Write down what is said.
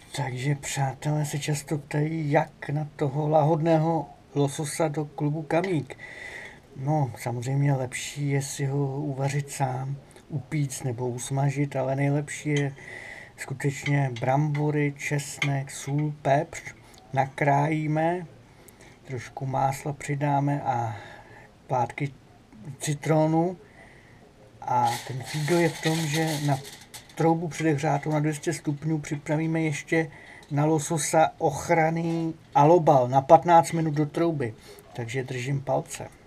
Takže přátelé se často ptají, jak na toho lahodného lososa do klubu Kamík. No, samozřejmě lepší je si ho uvařit sám, upíct nebo usmažit, ale nejlepší je skutečně brambory, česnek, sůl, pepř. Nakrájíme, trošku másla přidáme a plátky citronu. A ten fígl je v tom, že na troubu předehřátou na 200 stupňů připravíme ještě na lososa ochranný alobal na 15 minut do trouby. Takže držím palce.